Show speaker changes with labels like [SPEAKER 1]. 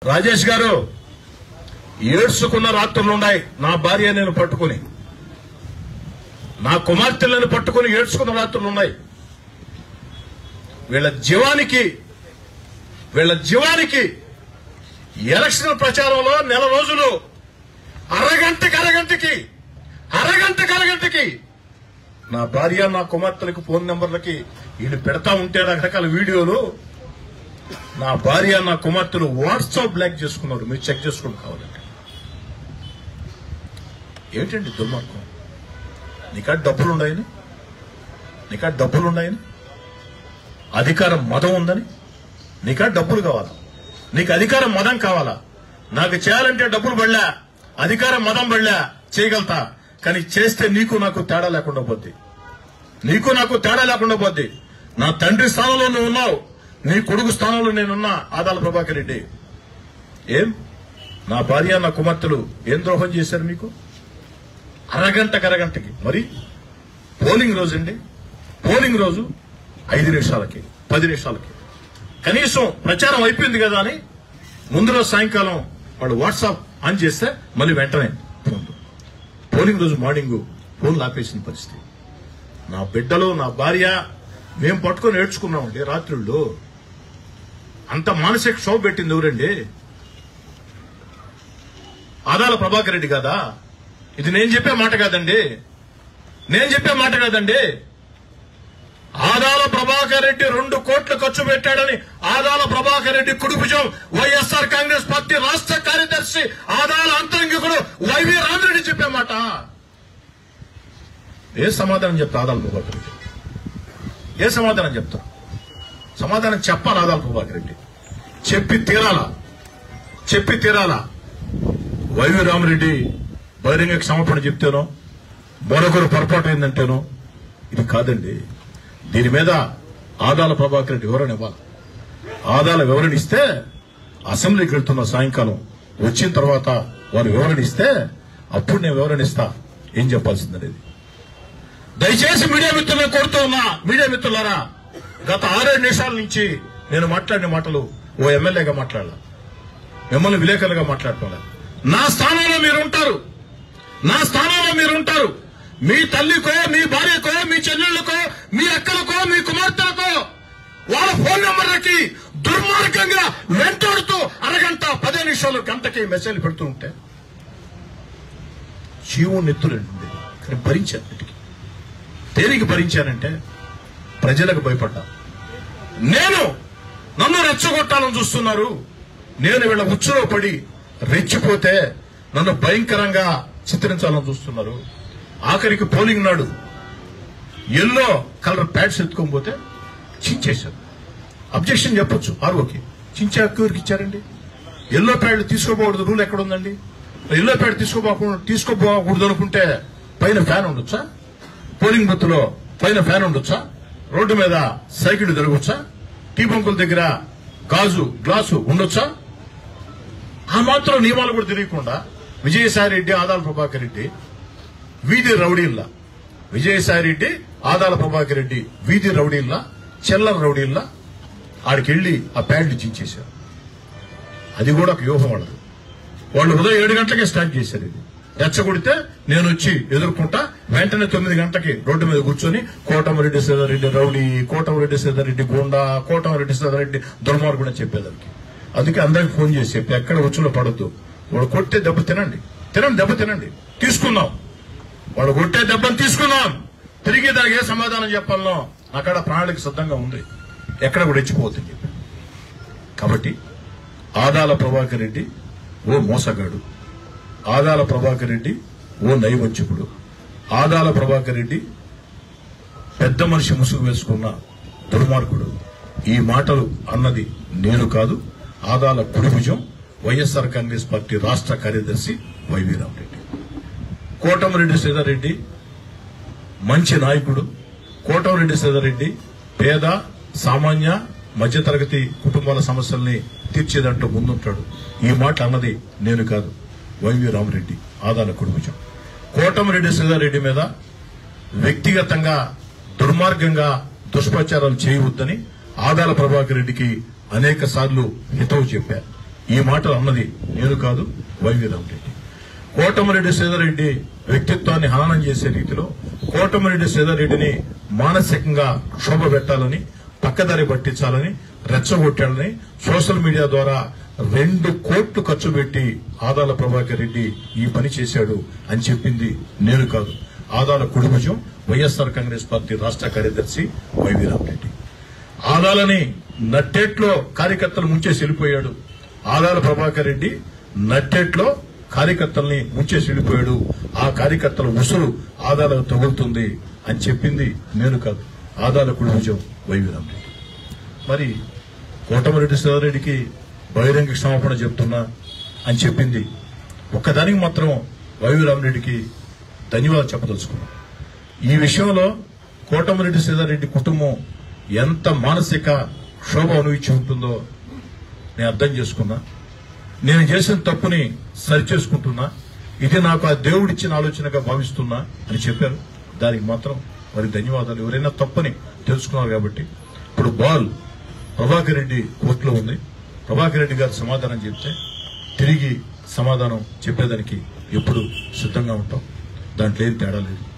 [SPEAKER 1] రాజేష్ గారు ఏడ్చుకున్న రాత్రులున్నాయి. నా భార్య నేను పట్టుకుని, నా కుమార్తెలను పట్టుకుని ఏడ్చుకున్న రాత్రులున్నాయి. వీళ్ళ జీవానికి ఎలక్షన్ ప్రచారంలో నెల రోజులు అరగంటకి నా భార్య నా కుమార్తెలకు ఫోన్ నెంబర్లకి వీళ్ళు పెడతా ఉంటే రకరకాల వీడియోలు. నా భార్య నా కుమార్తెలు వాట్సాప్ బ్లాక్ చేసుకున్నారు. మీరు చెక్ చేసుకోండి కావాలంటే. ఏంటండి దుర్మార్గం? నీకా డబ్బులున్నాయని, అధికారం మదం ఉందని, నీకా డబ్బులు కావాలా? నీకు అధికారం మదం కావాలా? నాకు చేయాలంటే డబ్బులు పడలే, అధికారం మదం పడలే, చేయగలుగుతా. కానీ చేస్తే నీకు నాకు తేడా లేకుండా పోద్ది. నా తండ్రి స్థానంలో నువ్వు ఉన్నావు, నీ కొడుకు స్థానంలో నేనున్నా. ఆదాల ప్రభాకర్ రెడ్డి ఏం నా భార్య నా కుమార్తెలు ఏం ద్రోహం చేశారు మీకు? అరగంటకి. మరి పోలింగ్ రోజు 5 నిమిషాలకి 10 నిమిషాలకి కనీసం ప్రచారం అయిపోయింది కదా అని ముందు రోజు సాయంకాలం వాడు వాట్సాప్ ఆన్ చేస్తే మళ్ళీ వెంటనే పోలింగ్ రోజు మార్నింగ్ ఫోన్ ఆపేసిన పరిస్థితి. నా బిడ్డలు నా భార్య మేము పట్టుకొని ఏడ్చుకున్నామండి రాత్రుల్లో. అంత మానసిక క్షోభ పెట్టింది ఎవరండి? ఆదాల ప్రభాకర్ రెడ్డి కాదా? ఇది నేను చెప్పే మాట కాదండి. ఆదాల ప్రభాకర్ రెడ్డి 2 కోట్లు ఖర్చు పెట్టాడని ఆదాల ప్రభాకర్ రెడ్డి కుడిభుజం వైఎస్ఆర్ కాంగ్రెస్ పార్టీ రాష్ట్ర కార్యదర్శి ఆదాల అంతరంగికుడు వైవి రామిరెడ్డి చెప్పే మాట. ఏ సమాధానం చెప్తా ఆదాల ప్రభాకర్ రెడ్డి? ఏ సమాధానం చెప్తా? సమాధానం చెప్పాలి ఆదాల ప్రభాకర్ రెడ్డి. చెప్పి తీరాలా. వైవి రామిరెడ్డి బహిరంగ క్షమాపణ చెప్తేనో, మరొకరు పొరపాటు అయిందంటేనో ఇది కాదండి. దీని మీద ఆదాల ప్రభాకర్ రెడ్డి వివరణ ఇవ్వాలి. ఆదాల వివరణ ఇస్తే అసెంబ్లీకి వెళ్తున్న సాయంకాలం వచ్చిన తర్వాత వారు వివరణ ఇస్తే అప్పుడు నేను వివరణ ఇస్తా ఏం చెప్పాల్సిందనేది. దయచేసి మీడియా మిత్రులను కోరుతూ ఉన్నా, మీడియా మిత్రులారా, గత 6-7 నిమిషాల నుంచి నేను మాట్లాడిన మాటలు ఓ ఎమ్మెల్యేగా మాట్లాడాల, మిమ్మల్ని విలేకరులుగా మాట్లాడుకోవాలి. నా స్థానంలో మీరుంటారు. మీ తల్లికో, మీ భార్యకో, మీ చెల్లెళ్లకో, మీ అక్కలకో, మీ కుమార్తెలకో వాళ్ళ ఫోన్ నెంబర్లకి దుర్మార్గంగా వెంటాడుతూ అరగంట 10 నిమిషాలు గంటకి మెసేజ్ పెడుతూ ఉంటే జీవం నెత్తులండి. కానీ భరించాను. దేనికి భరించానంటే ప్రజలకు భయపడ్డా. నన్ను రెచ్చగొట్టాలని చూస్తున్నారు. నేను వీళ్ళ ఉచ్చులో పడి రెచ్చిపోతే నన్ను భయంకరంగా చిత్రించాలని చూస్తున్నారు. ఆఖరికి పోలింగ్ నాడు ఎల్లో కలర్ ప్యాడ్స్ ఎత్తుకొని పోతే చించేశారు. అబ్జెక్షన్ చెప్పొచ్చు ఆర్ఓకి. చించే హక్కు ఎవరికి ఇచ్చారండి? ఎల్లో ప్యాడ్ తీసుకోపోకూడదు రూల్ ఎక్కడ ఉందండి? ఎల్లో ప్యాడ్ తీసుకోపోకూడదు అనుకుంటే పైన ఫ్యాన్ ఉండొచ్చా? పోలింగ్ బూత్ లో పైన ఫ్యాన్ ఉండొచ్చా? రోడ్డు మీద సైకిల్ తిరగొచ్చా? టీ బంకుల దగ్గర గ్లాసు ఉండొచ్చా? ఆ మాత్రం నియమాలు కూడా తెలియకుండా విజయసాయి రెడ్డి, ఆదాల ప్రభాకర్ రెడ్డి వీధి రౌడీల్లా, వీధి రౌడీల్లా, చెల్లర రౌడీల్లా ఆడికెళ్లి ఆ ప్యాడ్లు చించేశారు. అది కూడా ఒక వ్యూహం వాళ్ళు ఉదయం 7 గంటలకే స్టార్ట్ చేశారు. ఇది రెచ్చగొడితే నేను వచ్చి ఎదుర్కొంటా. వెంటనే 9 గంటలకి రోడ్డు మీద కూర్చొని కోటమిరెడ్డి సీతారెడ్డి రౌడీ, కోటమిరెడ్డి సీతారెడ్డి గోండా, కోటమిరెడ్డి సీతారెడ్డి దుర్మార్గుడు అని చెప్పేదానికి. అందుకే అందరికి ఫోన్ చేసి చెప్పి ఎక్కడ ఉచ్చులో పడద్దు. వాడు కొట్టే దెబ్బ తినండి. తీసుకున్నాం. వాడు కొట్టే దెబ్బను తీసుకున్నాం. తిరిగి దానికి ఏ సమాధానం చెప్పాలనో అక్కడ ప్రణాళిక సిద్ధంగా ఉంది. ఎక్కడ కూడా రెచ్చిపోతుంది. కాబట్టి ఆదాల ప్రభాకర్ రెడ్డి ఓ మోసగాడు, ఆదాల ప్రభాకర్ రెడ్డి ఓ నైవంచకుడు, ఆదాల ప్రభాకర్ రెడ్డి పెద్ద మనిషి ముసుగు వేసుకున్న దుర్మార్గుడు. ఈ మాటలు అన్నది నేను కాదు, ఆదాల కుడిభుజం వైఎస్ఆర్ కాంగ్రెస్ పార్టీ రాష్ట్ర కార్యదర్శి వైవి రామిరెడ్డి. కోటమిరెడ్డి సీతారెడ్డి మంచి నాయకుడు. కోటమిరెడ్డి సీతారెడ్డి పేద, సామాన్య, మధ్యతరగతి కుటుంబాల సమస్యల్ని తీర్చేదంటూ ముందుంటాడు. ఈ మాట అన్నది నేను కాదు, వైవి రామిరెడ్డి, ఆదాల కుడిభుజం. కోటమిరెడ్డి సీతారెడ్డి మీద వ్యక్తిగతంగా దుర్మార్గంగా దుష్ప్రచారాలు చేయవద్దని ఆదాల ప్రభాకర్ రెడ్డికి అనేక సార్లు హితవు చెప్పారు. ఈ మాటలు అన్నది నేను కాదు, వైవి రామరెడ్డి. కోటమిరెడ్డి శ్రీధర్రెడ్డి వ్యక్తిత్వాన్ని హననం చేసే రీతిలో కోటమిరెడ్డి శ్రీధర్రెడ్డిని మానసికంగా క్షోభ పెట్టాలని, పక్కదారి పట్టించాలని, రెచ్చగొట్టాలని సోషల్ మీడియా ద్వారా 2 కోట్లు ఖర్చు పెట్టి ఆదాల ప్రభాకర్ రెడ్డి ఈ పని చేశాడు అని చెప్పింది నేను కాదు. ఆదాల కుడిభుజం వైఎస్ఆర్ కాంగ్రెస్ పార్టీ రాష్ట్ర కార్యదర్శి వైవి రామరెడ్డి. ఆదాలని నట్టేట్లో కార్యకర్తలు ముంచేసి వెళ్ళిపోయాడు. ఆదాల ప్రభాకర్ రెడ్డి నట్టేట్లో కార్యకర్తల్ని ముంచేసి వెళ్ళిపోయాడు. ఆ కార్యకర్తల ఉసురు ఆదాలకు తగులుతుంది అని చెప్పింది నేను కాదు, ఆదాల కుడిభుజం వైవి రామరెడ్డి. మరి కోటమిరెడ్డి శ్రీధర్రెడ్డికి బహిరంగ క్షమాపణ చెప్తున్నా అని చెప్పింది ఒక్కదానికి మాత్రం వైవి రామరెడ్డికి ధన్యవాదాలు చెప్పదలుచుకున్నా. ఈ విషయంలో కోటమిరెడ్డి శ్రీధర్రెడ్డి కుటుంబం ఎంత మానసిక క్షోభ అనుభవించి ఉంటుందో నేను అర్థం చేసుకున్నా. నేను చేసిన తప్పుని సరిచేసుకుంటున్నా, ఇది నాకు ఆ దేవుడిచ్చిన ఆలోచనగా భావిస్తున్నా అని చెప్పారు. దానికి మాత్రం వారికి ధన్యవాదాలు. ఎవరైనా తప్పని తెలుసుకున్నారు కాబట్టి ఇప్పుడు బాల్ ప్రభాకర్ రెడ్డి కోర్టులో ఉంది. ప్రభాకర్ రెడ్డి గారు సమాధానం చెప్తే తిరిగి సమాధానం చెప్పేదానికి ఎప్పుడు సిద్ధంగా ఉంటాం. దాంట్లో ఏం తేడా లేదు.